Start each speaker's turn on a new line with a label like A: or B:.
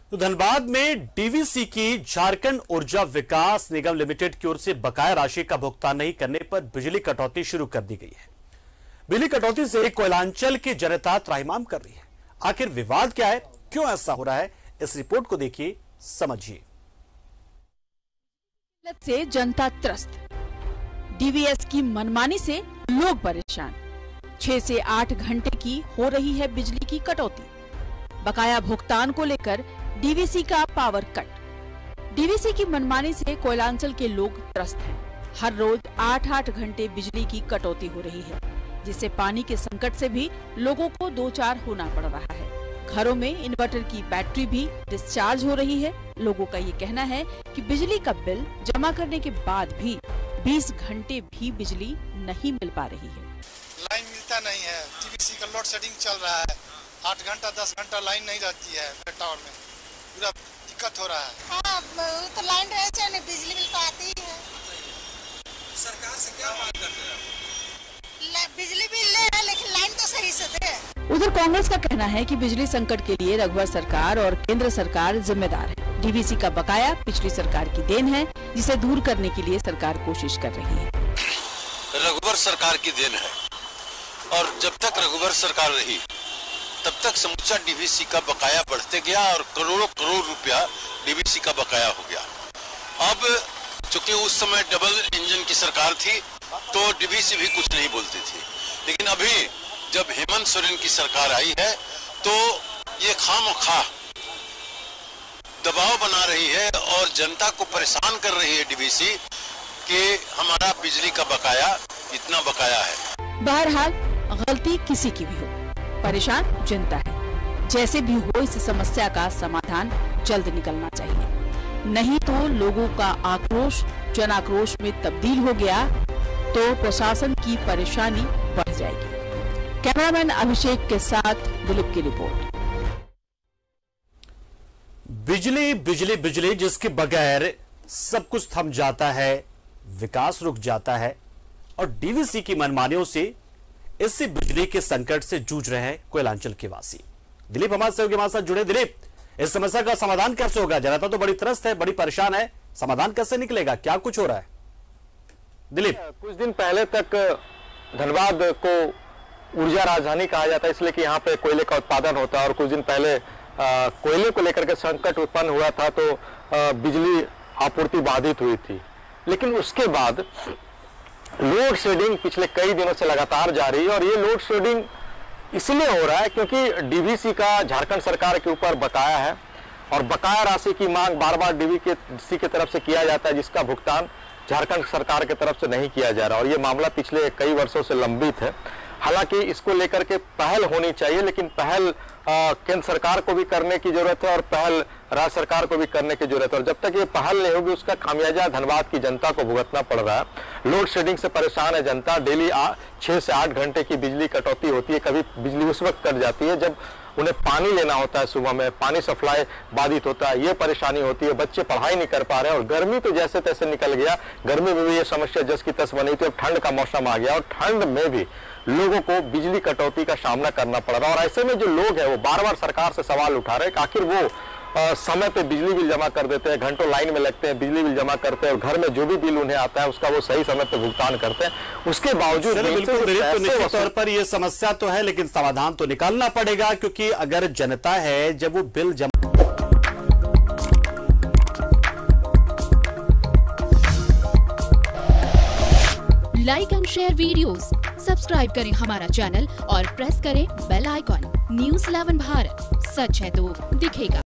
A: तो धनबाद में डीवीसी की झारखंड ऊर्जा विकास निगम लिमिटेड की ओर से बकाया राशि का भुगतान नहीं करने पर बिजली कटौती शुरू कर दी गई है। बिजली कटौती से कोयलांचल की जनता त्राहिमाम कर रही है। आखिर विवाद क्या है, क्यों ऐसा हो रहा है, इस रिपोर्ट को देखिए, समझिए।
B: से जनता त्रस्त, डीवीएस की मनमानी से लोग परेशान। 6 से 8 घंटे की हो रही है बिजली की कटौती। बकाया भुगतान को लेकर डीवीसी का पावर कट। डीवीसी की मनमानी से कोयलांचल के लोग त्रस्त हैं। हर रोज 8-8 घंटे बिजली की कटौती हो रही है, जिससे पानी के संकट से भी लोगों को दो चार होना पड़ रहा है। घरों में इन्वर्टर की बैटरी भी डिस्चार्ज हो रही है। लोगों का ये कहना है कि बिजली का बिल जमा करने के बाद भी 20 घंटे भी बिजली नहीं मिल पा रही है।
C: लाइन मिलता नहीं है, डीवीसी का लोड शेडिंग चल रहा है। 8 घंटा 10 घंटा लाइन नहीं रहती है टावर में, पूरा दिक्कत हो रहा है।
D: हाँ, तो लाइन रहे चाहिए, बिजली बिल तो आती ही है।
E: सरकार से क्या मांग करते हैं?
D: बिजली बिल ले रहा है, लेकिन लाइन तो सही से दे।
B: उधर कांग्रेस का कहना है कि बिजली संकट के लिए रघुवर सरकार और केंद्र सरकार जिम्मेदार है। डीवीसी का बकाया पिछली सरकार की देन है, जिसे दूर करने के लिए सरकार कोशिश कर रही है।
E: रघुवर सरकार की देन है और जब तक रघुवर सरकार रही तब तक समूचा डीवीसी का बकाया बढ़ते गया और करोड़ों करोड़ रुपया डीवीसी का बकाया हो गया। अब चूंकि उस समय डबल इंजन की सरकार थी तो डीवीसी भी कुछ नहीं बोलती थी, लेकिन अभी जब हेमंत सोरेन की सरकार आई है तो ये खामखा दबाव बना रही है और जनता को परेशान कर रही है डीवीसी कि हमारा बिजली का बकाया इतना बकाया है।
B: बहरहाल गलती किसी की भी हो, परेशान जनता है। जैसे भी हो, इस समस्या का समाधान जल्द निकलना चाहिए, नहीं तो लोगों का आक्रोश जन आक्रोश में तब्दील हो गया तो प्रशासन की परेशानी बढ़ जाएगी। कैमरामैन अभिषेक के साथ दिलीप की रिपोर्ट।
A: बिजली बिजली बिजली जिसके बगैर सब कुछ थम जाता है, विकास रुक जाता है और डीवीसी की मनमानियों से इससे बिजली के संकट से जूझ रहे हैं कोयलांचल के वासी। दिलीप हमारे सहयोगी हमारे साथ जुड़े। दिलीप, इस समस्या का समाधान कैसे होगा? जनता तो बड़ी त्रस्त है, बड़ी परेशान है, समाधान कैसे निकलेगा, क्या कुछ हो रहा है? दिलीप,
F: कुछ दिन पहले तक धनबाद को ऊर्जा राजधानी कहा जाता है, इसलिए कि यहाँ पे कोयले का उत्पादन होता है और कुछ दिन पहले कोयले को लेकर के संकट उत्पन्न हुआ था तो बिजली आपूर्ति बाधित हुई थी। लेकिन उसके बाद लोड शेडिंग पिछले कई दिनों से लगातार जारी है और ये लोड शेडिंग इसलिए हो रहा है क्योंकि डीवीसी का झारखंड सरकार के ऊपर बकाया है और बकाया राशि की मांग बार बार डीवीसी की तरफ से किया जाता है, जिसका भुगतान झारखंड सरकार की तरफ से नहीं किया जा रहा और ये मामला पिछले कई वर्षों से लंबित है। हालांकि इसको लेकर के पहल होनी चाहिए, लेकिन पहल केंद्र सरकार को भी करने की जरूरत है और पहल राज्य सरकार को भी करने की जरूरत है और जब तक ये पहल नहीं होगी उसका खामियाजा धनबाद की जनता को भुगतना पड़ रहा है। लोड शेडिंग से परेशान है जनता। डेली 6 से 8 घंटे की बिजली कटौती होती है। कभी बिजली उस वक्त कट जाती है जब उन्हें पानी लेना होता है, सुबह में पानी सप्लाई बाधित होता है, ये परेशानी होती है। बच्चे पढ़ाई नहीं कर पा रहे और गर्मी तो जैसे तैसे निकल गया। गर्मी में भी ये समस्या जस की तस बनी थी, अब ठंड का मौसम आ गया और ठंड में भी लोगों को बिजली कटौती का सामना करना पड़ रहा है और ऐसे में जो लोग हैं वो बार बार सरकार से सवाल उठा रहे हैं कि आखिर वो समय पे बिजली बिल जमा कर देते हैं, घंटों लाइन में लगते हैं, बिजली बिल जमा करते हैं और घर में जो भी बिल उन्हें आता है उसका वो सही समय पे भुगतान करते हैं। उसके बावजूद
A: बिल्कुल निश्चित तौर पर यह समस्या तो है, लेकिन समाधान तो निकालना पड़ेगा क्योंकि अगर जनता है जब वो बिल जमा
G: like and share videos, subscribe करें हमारा चैनल और प्रेस करें बेल आइकॉन। न्यूज़ 11 भारत, सच है तो दिखेगा।